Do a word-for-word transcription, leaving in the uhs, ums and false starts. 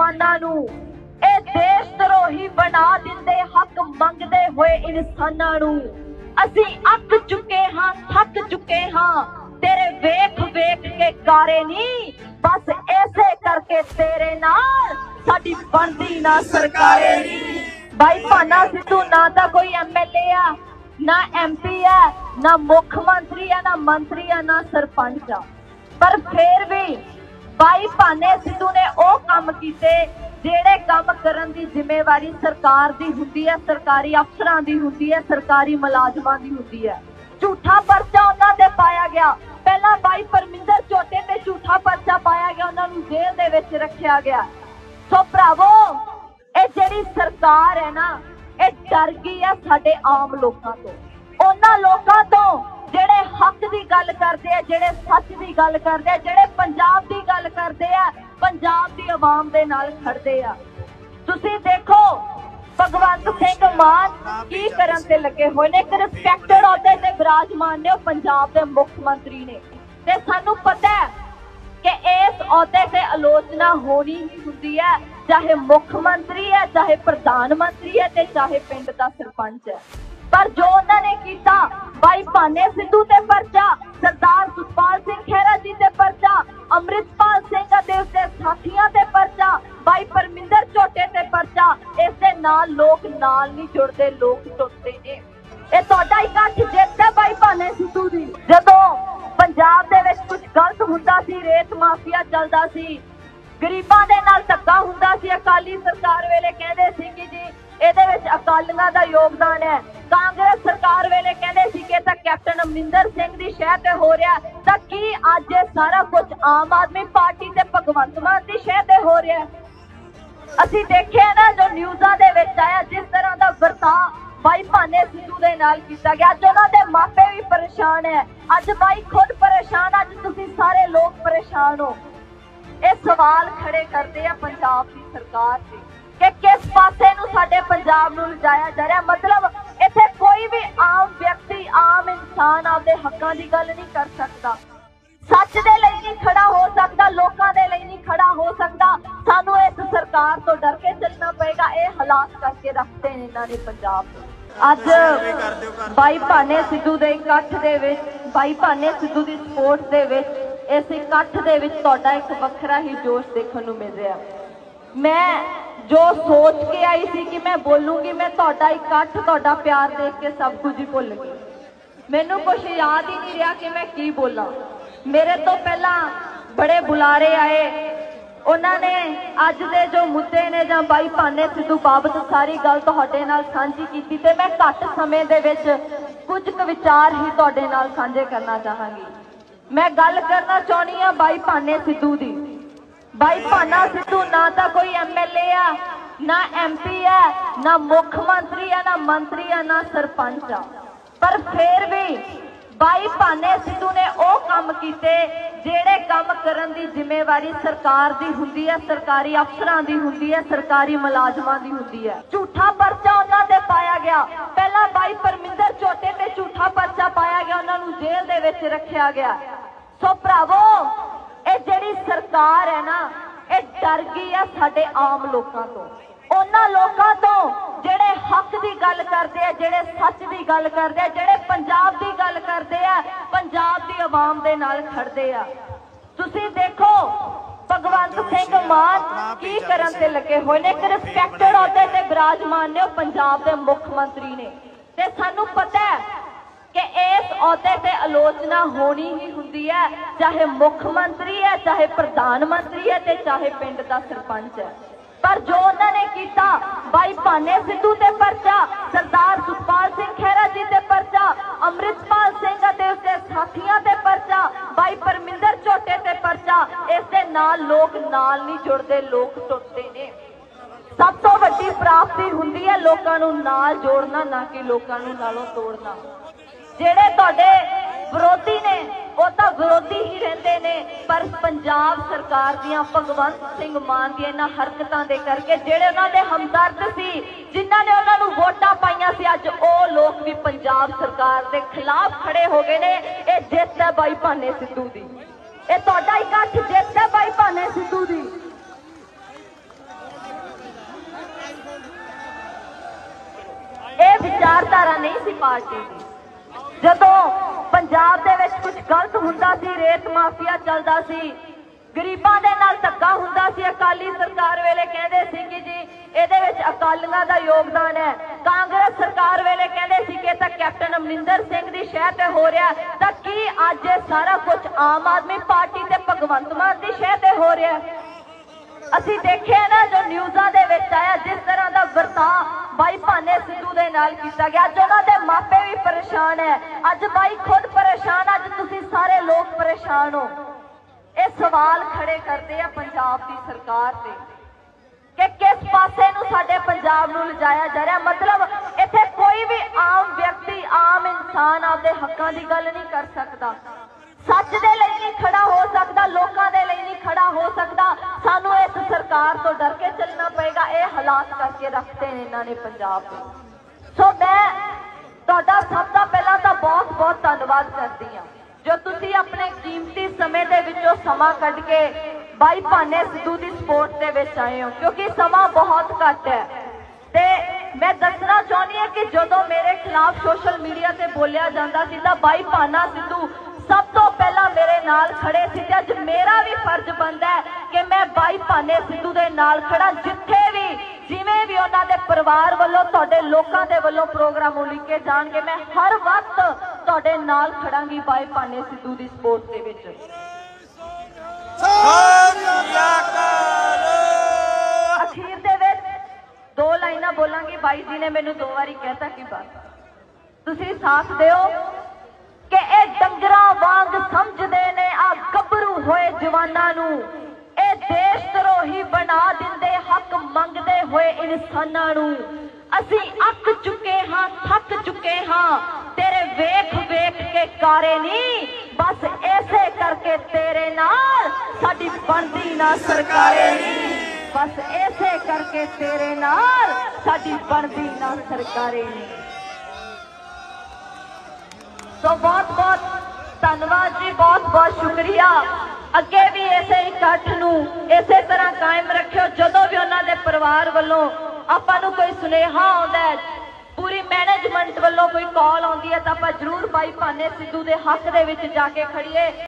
इंसानां नूं ए देश द्रोही बना दिंदे हक मंगदे होए इंसानां नूं। असीं अक चुके हां थक चुके हां तेरे वेख वेख के कारे नी, बस ऐसे करके तेरे नाल साडी बनदी ना सरकारे नी। भाई भाना सिद्धू ना तो कोई एम एल ए आ, ना एम पी है, ना मुख मंत्री है, ना मंत्री है, ना सरपंच आ, पर फिर भी भाई भाने सिद्धू ने वो काम कीते जेड़े काम करन दी जिम्मेवारी सरकार दी हुंदी है, सरकारी अफसरां दी हुंदी है, सरकारी मुलाजमां दी हुंदी है। झूठा पर्चा उन्हां ते पाया गया, पहला भाई परमिंदर झोटे ते झूठा पर्चा पाया गया, उन्हां नूं जेल दे विच रखिया गया। सो भरावो ਇਹ ਜਿਹੜੀ सरकार है ना, ਇਹ डर गई है साडे आम लोगों तो, उन्हां लोगों तो ਜਿਹੜੇ हक की गल करते हैं, ਜਿਹੜੇ सच की गल करते हैं, ਜਿਹੜੇ पंजाब की गल करते हैं, पंजाब की आवाम दे नाल खड़दे आ। तुसीं देखो भगवंत सिंह मान की करन ते लगे होए ने, एक रिस्पैक्टेड अहुदे ते विराजमान ने पंजाब दे मुख मंत्री ने, ते सानू पता है कि इस अहुदे ते आलोचना होनी ही हुंदी है, चाहे मुख मंत्री है, चाहे प्रधानमंत्री है, ते चाहे पिंड दा सरपंच है। पर जो उन्होंने किया भाई भाने सिद्धू ते पर्चा, सरदार सुखपाल सिंह खेरा जी ते पर्चा, अमृतपाल सिंह दे उसदे साथियां ते पर्चा, भाई परमिंदर झोटे ते पर्चा, इस दे नाल लोग नाल नहीं जुड़ते, लोग टुटते ने। ये तुहाडा इकट्ठ जित है भाई भाने सिद्धू दी। जदों पंजाब दे विच कुछ गलत हुंदा सी, रेत माफिया चलदा सी, गरीबां दे नाल धक्का हुंदा सी, अकाली सरकार वेले कहंदे सी कि जी ਇਹਦੇ ਵਿੱਚ ਅਕਾਲੀਆਂ ਦਾ ਯੋਗਦਾਨ ਹੈ, ਕਾਂਗਰਸ ਸਰਕਾਰ ਵੇਲੇ ਕਹਿੰਦੇ ਸੀ ਕਿ ਤਾਂ ਕੈਪਟਨ ਅਮਰਿੰਦਰ ਸਿੰਘ ਦੀ ਸ਼ਹਿ ਤੇ ਹੋ ਰਿਹਾ, ਤਾਂ ਕੀ ਅੱਜ ਇਹ ਸਾਰਾ ਕੁਝ ਆਮ ਆਦਮੀ ਪਾਰਟੀ ਤੇ ਭਗਵੰਤ ਮਾਨ ਦੀ ਸ਼ਹਿ ਤੇ ਹੋ ਰਿਹਾ? ਅਸੀਂ ਦੇਖਿਆ ਨਾ ਜੋ ਨਿਊਜ਼ਾਂ ਦੇ ਵਿੱਚ ਆਇਆ, ਜਿਸ ਤਰ੍ਹਾਂ ਦਾ ਵਰਤਾਅ ਭਾਈ ਭਾਨੇ ਸਿੱਧੂ ਦੇ ਨਾਲ ਕੀਤਾ ਗਿਆ, ਅੱਜ ਉਹਨਾਂ ਦੇ ਮਾਪੇ ਵੀ ਪਰੇਸ਼ਾਨ ਹੈ, ਅੱਜ ਭਾਈ ਖੁਦ ਪਰੇਸ਼ਾਨ, ਅੱਜ ਤੁਸੀਂ ਸਾਰੇ ਲੋਕ ਪਰੇਸ਼ਾਨ ਹੋ। ਇਹ ਸਵਾਲ ਖੜੇ ਕਰਦੇ ਆ ਪੰਜਾਬ ਦੀ ਸਰਕਾਰ ਤੇ कि किस पासे नूं साडे पंजाब नूं लिजाया जा रहा। मतलब इत्थे कोई भी आम व्यक्ति, आम इंसान आपदे हक्कां दी गल नहीं कर सकता, सच दे लई नहीं खड़ा हो सकता, लोकां दे लई नहीं खड़ा हो सकता। सानू इस सरकार तो डर के चलना पएगा। ये हालात करके रखते ने इन्हां ने पंजाब नूं। अज भाई भाने सिद्धू दे इकट्ठ दे विच, भाई भाने सिद्धू दी सपोर्ट दे विच, इस इकट्ठ दे विच तुहाडा एक वखरा ही जोश देखण नूं मिल रिहा। मैं जो सोच के आई सी कि मैं बोलूंगी, मैं तुहाडा इकट्ठ, तुहाडा प्यार देख के सब कुछ ही भुल गई। मैनू कुछ याद ही नहीं रहा कि मैं की बोला। मेरे तो पहला बड़े बुलारे आए, उन्होंने अज दे जो मुद्दे ने जां भाई भाने सिद्धू बाबत सारी गल तुहाडे नाल साझी कीती, ते मैं घट समय दे विच कुछ क विचार ही तुहाडे नाल साझे करना चाहांगी। मैं गल करना चाहनी हां भाई भाने सिद्धू दी। भाई भाना सिद्धू ना तो कोई एम एल ए आ, ना एम पी है, ना मुख मंत्री है, ना मंत्री है, ना सरपंच आ, पर फिर भी भाई भाने सिद्धू ने वो काम कीते जेड़े काम करन दी जिम्मेवारी सरकार दी हुंदी है, सरकारी अफसरां दी हुंदी है, सरकारी मुलाजमां दी हुंदी है। झूठा पर्चा उन्हां ते पाया गया, पहला भाई परमिंदर झोटे ते झूठा पर्चा पाया गया, उन्हां नूं जेल दे विच रखिया गया। सो भरावो ਇਹ ਜਿਹੜੀ ਸਰਕਾਰ है ना, ਇਹ डर गई है साडे आम लोगों तो, उन्हां लोगों तो ਜਿਹੜੇ हक की गल करते हैं, ਜਿਹੜੇ सच की गल करते हैं, ਜਿਹੜੇ पंजाब की गल करते हैं, पंजाब की आवाम दे नाल खड़दे आ। तुसीं देखो भगवंत सिंह मान की करन ते लगे होए ने, एक रिस्पैक्टेड अहुदे ते विराजमान ने, पंजाब के मुख मंत्री ने, ते सानू पता है कि इस अहुदे ते आलोचना होनी ही हुंदी है, चाहे मुख मंत्री है, चाहे प्रधानमंत्री है, ते चाहे पिंड दा सरपंच है। पर जो उन्होंने किया भाई भाने सिद्धू ते पर्चा, सरदार सुखपाल सिंह खेरा जी ते पर्चा, अमृतपाल सिंह दे उसदे साथियां ते पर्चा, भाई परमिंदर झोटे ते पर्चा, इस दे नाल लोग नाल नहीं जुड़ते, लोग टुटते ने। सब तो वड्डी प्राप्ति हुंदी है लोकां नूं नाल जोड़ना, ना कि लोकां नूं नालों तोड़ना। जेड़े तुहाडे विरोधी ने वो तो विरोधी ही रहंदे ने, पर पंजाब सरकार दियां भगवंत सिंह मान दी इन्हां हरकतां दे करके जेड़े उन्हां दे हमदर्द सी, जिन्हां ने उन्हां नूं वोटां पाईयां सी, अज ओह लोग भी पंजाब सरकार दे खिलाफ खड़े हो गए ने। ये जित है भाई भाने सिद्धू दी, ये तुहाडा इकट्ठ जित है भाई भाने सिद्धू दी। ਵਿਚਾਰਧਾਰਾ ਨਹੀਂ ਸੀ ਪਾਰਟੀ ਦੀ। ਜਦੋਂ ਪੰਜਾਬ ਦੇ ਵਿੱਚ ਕੁਝ ਗਲਤ ਹੁੰਦਾ ਸੀ, ਰੇਤ ਮਾਫੀਆ ਚੱਲਦਾ ਸੀ, ਗਰੀਬਾਂ ਦੇ ਨਾਲ ਧੱਕਾ ਹੁੰਦਾ ਸੀ, ਅਕਾਲੀ ਸਰਕਾਰ ਵੇਲੇ ਕਹਿੰਦੇ ਸੀ ਕਿ ਜੀ ਇਹਦੇ ਵਿੱਚ ਅਕਾਲੀਆਂ ਦਾ ਯੋਗਦਾਨ ਹੈ। ਕਾਂਗਰਸ ਸਰਕਾਰ ਵੇਲੇ ਕਹਿੰਦੇ ਸੀ ਕਿ ਤਾਂ ਕੈਪਟਨ ਅਮਰਿੰਦਰ ਸਿੰਘ ਦੀ ਸ਼ਹਿ ਤੇ ਹੋ ਰਿਹਾ। ਤਾਂ ਕੀ ਅੱਜ ਇਹ ਸਾਰਾ ਕੁਝ ਆਮ ਆਦਮੀ ਪਾਰਟੀ ਤੇ ਭਗਵੰਤ ਮਾਨ ਦੀ ਸ਼ਹਿ ਤੇ ਹੋ ਰਿਹਾ? ਅਸੀਂ ਦੇਖਿਆ ਨਾ ਜੋ ਨਿਊਜ਼ਾਂ ਦੇ ਵਿੱਚ ਆਇਆ, ਜਿਸ ਤਰ੍ਹਾਂ ਦਾ ਵਰਤਾਅ ਬਾਈ ਭਾਨੇ ਸਿੱਧੂ ਦੇ ਨਾਲ ਕੀਤਾ ਗਿਆ। ਅੱਜ ਉਹਨਾਂ ਦੇ ਮਾਪੇ ਵੀ ਪਰੇਸ਼ਾਨ ਹੈ, ਅੱਜ ਬਾਈ ਖੁਦ ਪਰੇਸ਼ਾਨ, ਅੱਜ ਤੁਸੀਂ ਸਾਰੇ ਲੋਕ ਪਰੇਸ਼ਾਨ ਹੋ। ਇਹ ਸਵਾਲ ਖੜੇ ਕਰਦੇ ਆ ਪੰਜਾਬ ਦੀ ਸਰਕਾਰ ਤੇ ਕਿ ਕਿਸ ਪਾਸੇ ਨੂੰ ਸਾਡੇ ਪੰਜਾਬ ਨੂੰ ਲਿਜਾਇਆ ਜਾ ਰਿਹਾ। ਮਤਲਬ ਇੱਥੇ ਕੋਈ ਵੀ ਆਮ ਵਿਅਕਤੀ, ਆਮ ਇਨਸਾਨ ਆਪਦੇ ਹੱਕਾਂ ਦੀ ਗੱਲ ਨਹੀਂ ਕਰ ਸਕਦਾ, ਸੱਚ ਦੇ ਲਈ ਨਹੀਂ ਖੜਾ ਹੋ ਸਕਦਾ, ਲੋਕਾਂ ਦੇ ਲਈ ਨਹੀਂ ਖੜਾ ਹੋ ਸਕਦਾ। ਸਾਨੂੰ ਇਸ ਸਰਕਾਰ ਤੋਂ ਡਰ ਕੇ ਚੱਲਣਾ ਪਏਗਾ। ਇਹ ਹਾਲਾਤ ਕਰਕੇ ਰੱਖਦੇ ਨੇ ਇਹਨਾਂ ਨੇ ਪੰਜਾਬ ਦੇ। ਸੋ ਮੈਂ ਤੁਹਾਡਾ ਸਭ ਤੋਂ ਪਹਿਲਾਂ ਤਾਂ ਬਹੁਤ ਬਹੁਤ ਧੰਨਵਾਦ ਕਰਦੀ ਹਾਂ ਜੋ ਤੁਸੀਂ ਆਪਣੇ ਕੀਮਤੀ ਸਮੇਂ ਦੇ ਵਿੱਚੋਂ ਸਮਾਂ ਕੱਢ ਕੇ ਬਾਈ ਭਾਨੇ ਸਿੱਧੂ ਦੀ ਸਪੋਰਟ ਦੇ ਵਿੱਚ ਆਏ ਹੋ, ਕਿਉਂਕਿ ਸਮਾਂ ਬਹੁਤ ਘੱਟ ਹੈ। ਤੇ ਮੈਂ ਦੱਸਣਾ ਚਾਹੁੰਦੀ ਹਾਂ ਕਿ ਜਦੋਂ ਮੇਰੇ ਖਿਲਾਫ ਸੋਸ਼ਲ ਮੀਡੀਆ ਤੇ ਬੋਲਿਆ ਜਾਂਦਾ ਸੀ ਤਾਂ ਬਾਈ ਭਾਨਾ ਸਿੱਧੂ ਸਭ ਤੋਂ ਪਹਿਲਾਂ ਮੇਰੇ ਨਾਲ ਖੜੇ ਸੀ। ਤੇ ਅੱਜ ਮੇਰਾ ਵੀ ਫਰਜ਼ ਬਣਦਾ ਹੈ ਕਿ ਮੈਂ ਬਾਈ ਭਾਨੇ ਸਿੱਧੂ ਦੇ ਨਾਲ ਖੜਾ, ਜਿੱਥੇ ਵੀ ਜਿਵੇਂ ਵੀ ਉਹਨਾਂ ਦੇ ਪਰਿਵਾਰ ਵੱਲੋਂ, ਤੁਹਾਡੇ ਲੋਕਾਂ ਦੇ ਵੱਲੋਂ ਪ੍ਰੋਗਰਾਮ ਉਲੀਕੇ ਜਾਣਗੇ, ਮੈਂ ਹਰ ਵਕਤ ਤੁਹਾਡੇ ਨਾਲ ਖੜਾਂਗੀ ਬਾਈ ਭਾਨੇ ਸਿੱਧੂ ਦੀ ਸਪੋਰਟ ਦੇ ਵਿੱਚ। ਅਖੀਰ ਦੇ ਵਿੱਚ ਦੋ ਲਾਈਨਾਂ ਬੋਲਾਂਗੀ। ਬਾਈ ਜੀ ਨੇ ਮੈਨੂੰ ਦੋ ਵਾਰੀ ਕਹਿਤਾ ਕਿ ਬਸ ਤੁਸੀਂ ਸਾਥ ਦਿਓ ਕਿ ਇਹ ਡੰਗਰਾਂ ਵਾਂਗ ਸਮਝਦੇ ਨੇ ਆ ਗੱਭਰੂ ਹੋਏ ਜਵਾਨਾਂ ਨੂੰ, ਇਹ ਦੇਸ਼ ਧਰੋਹੀ ਬਣਾ ਦਿੰਦੇ ਹੱਕ ਮੰਗਦੇ ਹੋਏ ਇਨਸਾਨਾਂ ਨੂੰ। ਅਸੀਂ ਅੱਕ ਚੁੱਕੇ ਹਾਂ, ਥੱਕ ਚੁੱਕੇ ਹਾਂ, ਤੇਰੇ ਵੇਖ ਵੇਖ ਕੇ ਕਾਰੇ ਨਹੀਂ, ਬਸ ਐਸੇ ਕਰਕੇ ਤੇਰੇ ਨਾਲ ਸਾਡੀ ਬਣਦੀ ਨਾ ਸਰਕਾਰੇ ਨਹੀਂ, ਬਸ ਐਸੇ ਕਰਕੇ ਤੇਰੇ ਨਾਲ ਸਾਡੀ ਬਣਦੀ ਨਾ ਸਰਕਾਰੇ ਨਹੀਂ। ਸੋ ਬਹੁਤ ਬਹੁਤ ਧੰਨਵਾਦ ਜੀ, ਬਹੁਤ ਬਹੁਤ ਸ਼ੁਕਰੀਆ। ਅੱਗੇ ਵੀ ਇਸੇ ਇਕੱਠ ਨੂੰ ਇਸੇ ਤਰ੍ਹਾਂ ਕਾਇਮ ਰੱਖਿਓ। ਜਦੋਂ ਵੀ ਉਹਨਾਂ ਦੇ ਪਰਿਵਾਰ ਵੱਲੋਂ ਆਪਾਂ ਨੂੰ ਕੋਈ ਸੁਨੇਹਾ ਆਉਂਦਾ ਹੈ, ਪੂਰੀ ਮੈਨੇਜਮੈਂਟ ਵੱਲੋਂ ਕੋਈ ਕਾਲ ਆਉਂਦੀ ਹੈ, ਤਾਂ ਆਪਾਂ ਜ਼ਰੂਰ ਬਾਈ ਭਾਨੇ ਸਿੱਧੂ ਦੇ ਹੱਕ ਦੇ ਵਿੱਚ ਜਾ ਕੇ ਖੜੀਏ।